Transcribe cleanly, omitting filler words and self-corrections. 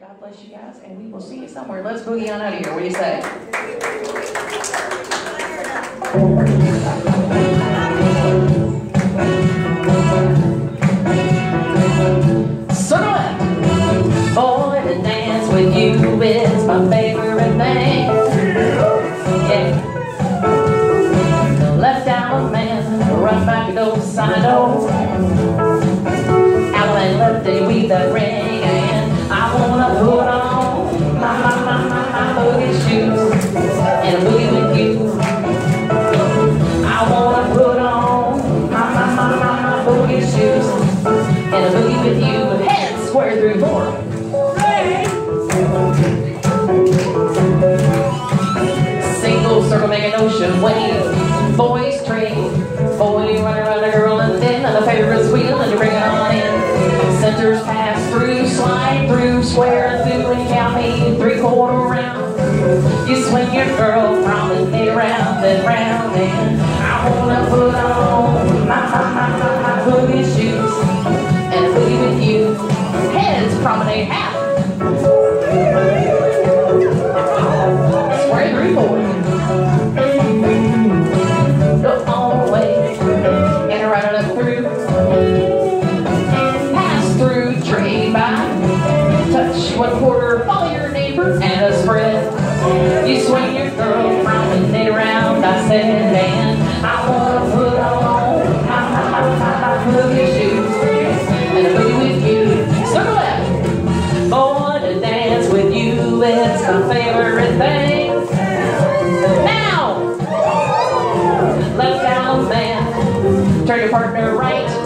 God bless you guys, and we will see you somewhere. Let's boogie on out of here. What do you say? Circle it! Boy, to dance with you is my favorite thing. Yeah. Left out man, run back those side doors. Out and left and weave that ring, and I wanna put on my boogie shoes and a boogie with you. I wanna put on my boogie shoes and a boogie with you. Head square through four. Single circle, make an ocean wave. Boys trade. Boy running around a girl and then the Ferris wheel and you bring it on in. Centers pass through, slide through, square through, and count me 3/4 round. You swing your girl from and they round and round, and I wanna put on my boogie shoes and a boogie with you. Heads promenade half. Square through four. Go all the way and right on up through. Pass through, trade by. Touch 1/4, follow your neighbor and a spread. You swing your girl round and they round, I said, and I wanna put on my boogie shoes and a boogie with you. Circle left. Boy, to dance with you, it's my favorite thing. Now, left down man, turn your partner right.